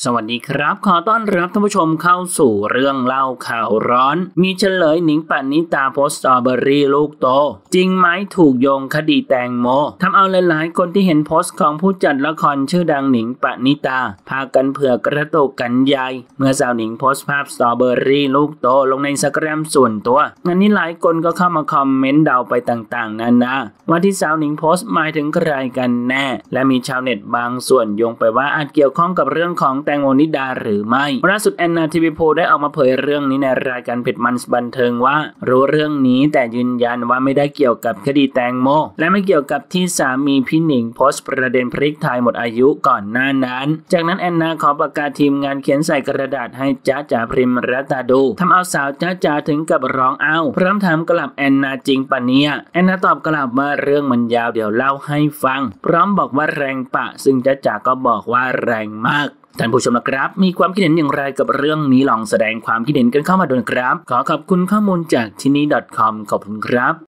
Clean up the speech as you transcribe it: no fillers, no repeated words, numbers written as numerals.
สวัสดีครับขอต้อนรับท่านผู้ชมเข้าสู่เรื่องเล่าข่าวร้อนมีเฉลยหนิงปณิตาโพสต์สตรอเบอรี่ลูกโตจริงไหมถูกโยงคดีแตงโมทำเอาหลายๆคนที่เห็นโพสต์ของผู้จัดละครชื่อดังหนิงปณิตาพากันเผือกกระตุกกันใหญ่เมื่อสาวหนิงโพสต์ภาพสตรอเบอรี่ลูกโตลงในInstagramส่วนตัวงานนี้หลายคนก็เข้ามาคอมเมนต์เดาไปต่างๆนานาว่าที่สาวหนิงโพสต์หมายถึงใครกันแน่และมีชาวเน็ตบางส่วนโยงไปว่าอาจเกี่ยวข้องกับเรื่องของแตงโมนิดาหรือไม่ล่าสุดแอนนาทีวีโพได้ออกมาเผยเรื่องนี้ในรายการเผ็ดมันบันเทิงว่ารู้เรื่องนี้แต่ยืนยันว่าไม่ได้เกี่ยวกับคดีแตงโมและไม่เกี่ยวกับที่สามีพี่หนิงโพสต์ประเด็นพริกไทยหมดอายุก่อนหน้านั้นจากนั้นแอนนาขอประกาศทีมงานเขียนใส่กระดาษให้จ๊ะจ๋าพริมรัตดูทำเอาสาวจ๊ะจ๋าถึงกับร้องเอ้าพร้อมถามกลับแอนนาจริงปะเนี่ยแอนนาตอบกลับว่าเรื่องมันยาวเดี๋ยวเล่าให้ฟังพร้อมบอกว่าแรงปะซึ่งจ๊ะจ๋าก็บอกว่าแรงมากท่านผู้ชมนะครับมีความคิดเห็นอย่างไรกับเรื่องนี้ลองแสดงความคิดเห็นกันเข้ามาด้วยครับขอขอบคุณข้อมูลจากที่นี่ .com ขอบคุณครับ